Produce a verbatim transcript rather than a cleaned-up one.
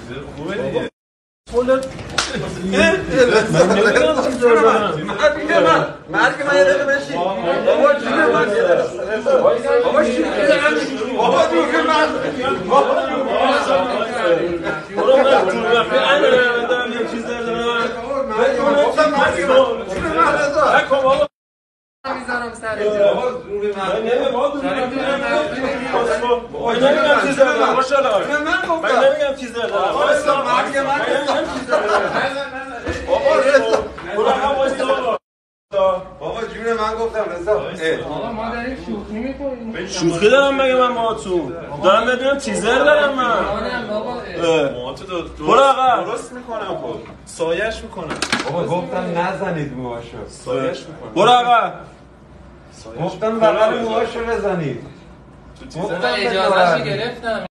خوبه دیگه. فولت من نمیدونم چی داره من مرگ من یه دقیقه بشین بابا چی من بابا چی بابا تو که من برو من تو رفته انا دارم یه چیز دارم من گفتم مرگ من چی من رضا نکن بابا میذارم سرت بابا روی من نمیدونم بابا من نمیدونم چیز دارم ماشاءالله من گفتم من نمیدونم چیز دارم واسه مرگ من بابا رضا برو هم واسه بابا جون من گفتم رضا آقا ما داریم شوخی میکنیم. شوخی دارم مگه من باهاتون دارم بدونم تیزر دارم من آنم بابا. موهاتو درست برو آقا. درست میکنم خب سایش میکنم بابا گفتم نزنید موهاشو سایش میکنم برو آقا گفتم بغل موهاشو بزنید من اجازهشو گرفتم.